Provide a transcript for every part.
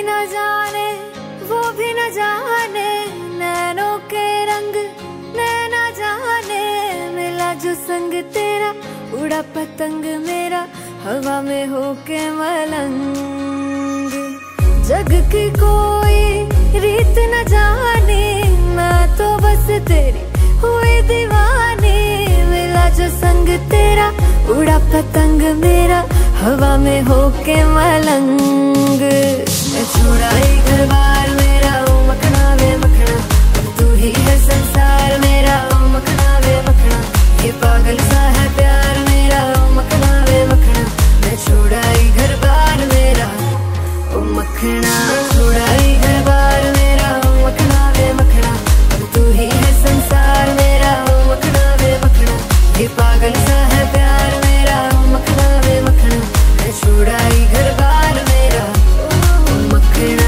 भी न जाने वो भी न जाने, नैनों के रंग नैना जाने, मिला जो संग तेरा उड़ा पतंग मेरा हवा में होके मलंग। जग की कोई रीत न जाने, मैं तो बस तेरी हुई दीवानी, मिला जो संग तेरा उड़ा पतंग मेरा हवा में होके मलंग। मैं छुड़ाई घर बार मेरा ओ मखना वे मखना, अब तू ही है संसार मेरा ओ मखना वे मखना, ये पागल सा है प्यार मेरा ओ मखना वे मखना। मैं छुड़ाई घर बार मेरा ओ मखना, छुड़ाई घर बार मेरा ओ मखना वे मखना, अब तू ही है संसार मेरा ओ मखना वे मखना, ये पागल सा है प्यार मेरा ओ मखना वे मखना। मैं छुड़ाई घर बार मेरा ओ मखना।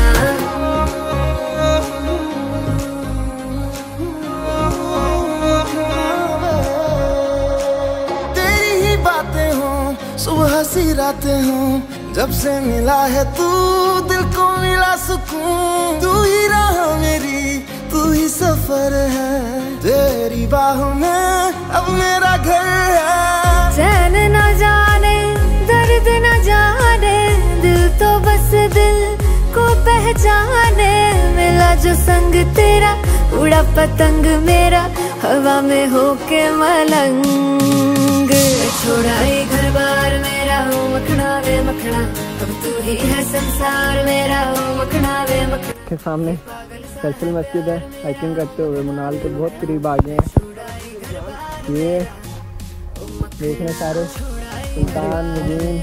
तेरी ही बातें हों सुबह सी रातें हों, जब से मिला है तू दिल को मिला सुकून। तू ही राह मेरी तू ही सफर है, तेरी बाहों में अब मेरा घर है। चैन न जाने दर्द न जाने, दिल तो बस दिल को पहचाने, मिला जो संग तेरा उड़ा पतंग मेरा हवा में होके मलंग। छुड़ाई घर बार मेरा हो मखना वे मखना, अब तू ही है संसार मेरा हो मखना वे मखना। के सामने स्पेशल मस्जिद है, हाइकिंग करते हुए मनाल के बहुत करीब आ गए हैं। ये देखने सारे सुल्तान मुजीन,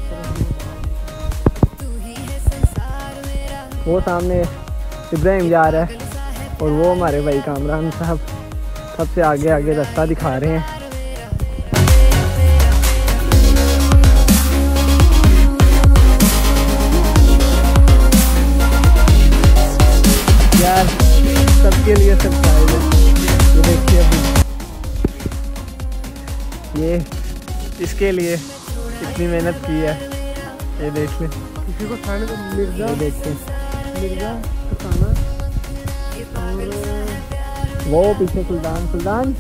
वो सामने इब्राहिम जा रहा है और वो हमारे भाई कामरान साहब सबसे आगे आगे रास्ता दिखा रहे हैं। यार सबके लिए सरप्राइज है, ये देखिए अभी ये इसके लिए इतनी मेहनत की है, ये देख ले। किसी को खाने को मिर्जा, ये देखते मिर्जा तो खाना, वो पीछे सुल्तान सुल्तान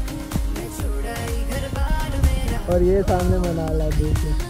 और ये सामने मनाल है, देखिए।